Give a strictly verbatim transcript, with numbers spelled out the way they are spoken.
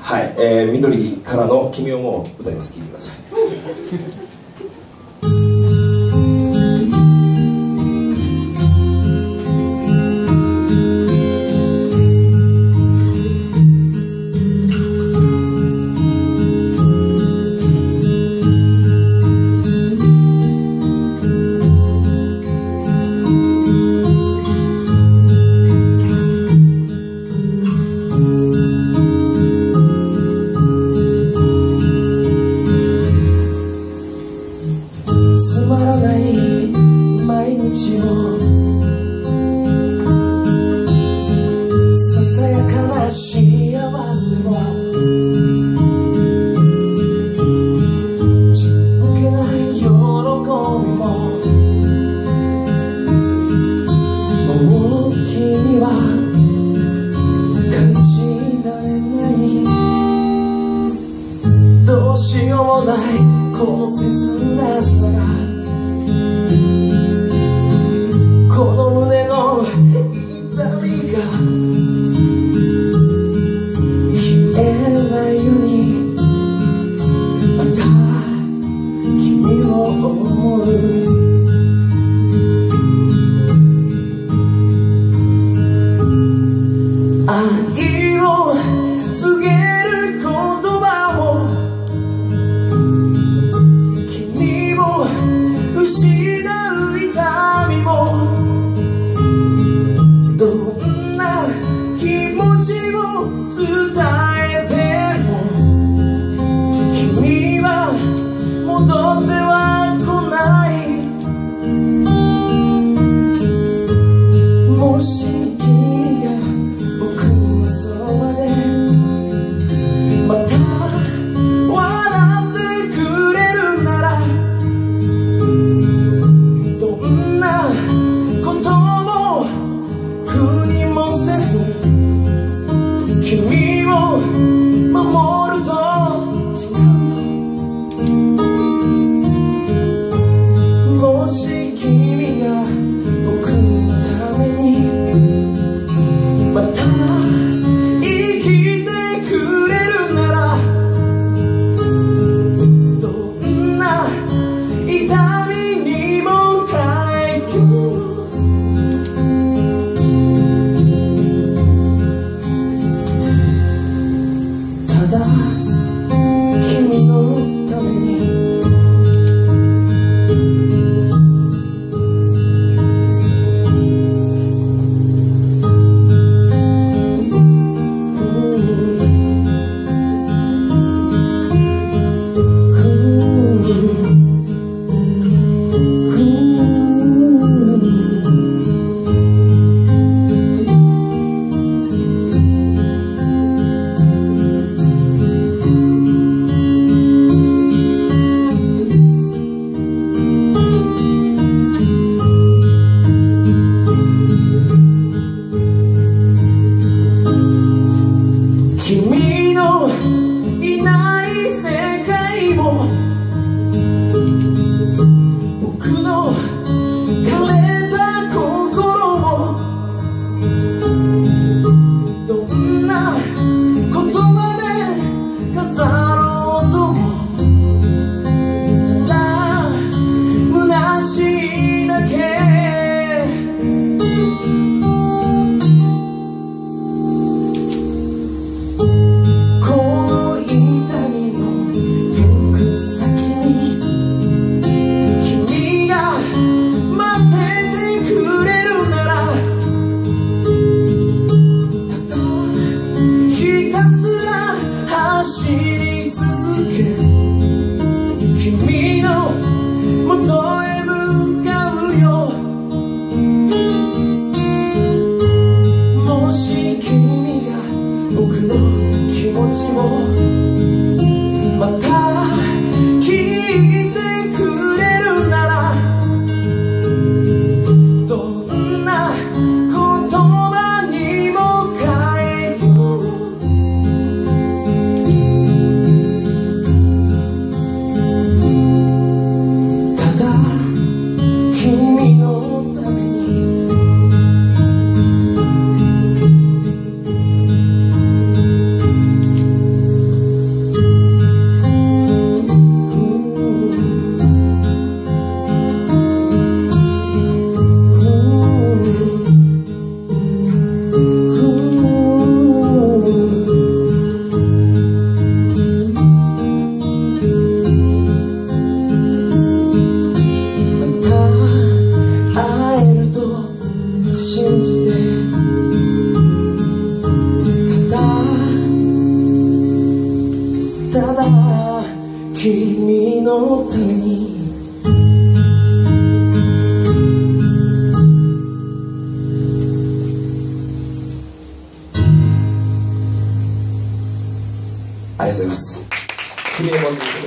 はい、えー、緑からの「君をもう」歌います。聴いてください。 この切なさがこの胸の痛みが消えないようにまた君を思う愛を告げる言葉を失う痛みもどんな気持ちを伝えても君は戻っては来ないもし君が僕のそばでまた笑ってくれるなら君を守ると誓うよもし君が僕のためにまた生きてくれるならどんな痛みにも耐えよう君のために君のいない世界も僕の枯れた心もどんな言葉で飾ろうともただ虚しいだけ走り続け君の元へ向かうよもし君が僕の気持ちもまた聞いてくれるならどんな言葉にも変えよう君のためにりがとうございます。クレーマーということで